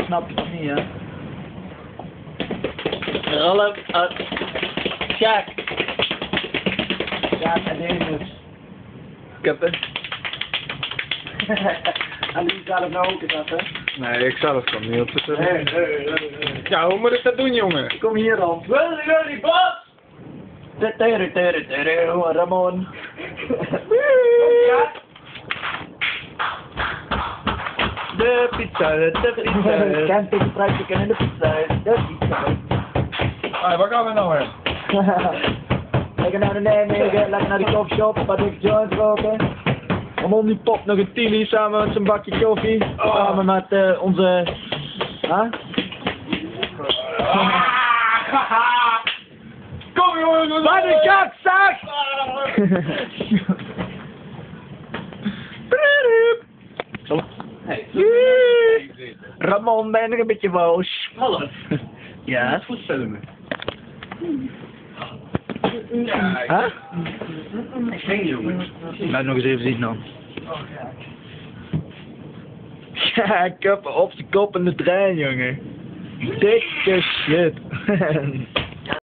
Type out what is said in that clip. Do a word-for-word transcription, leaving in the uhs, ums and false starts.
snap je toch niet, hè? Rollen, uh, Sjaak. Sjaak en Denis. Kappen. En die zelf nou ook eens dat, hè? Nee, ik zelf kan niet op de Nee, nee, nee, nee. Ja, hoe moet ik dat doen, jongen? Kom hier dan. Willy, Willy, Bas! Tere, tere, tere, Ramon. De pizza, de pizza. Campingprijsje en de pizza, de pizza. Ah, waar gaan we nou heen? Lekker naar de Nijmegen, lekker naar de coffeeshop, een paar dikke joints roken. Ramon die popt nog een tili samen met zijn bakje koffie. Oh. Samen met uh, onze... Huh? Kom jongen! Wat een kakzak! Hey, Ramon, ben je nog een beetje boos? Hallo. Ja? Het goed filmen. Ja, ik... Huh? Ik ging jongen. Laat nog eens even zien dan. Ja, kop op de kop in de trein, jongen. Dikke shit.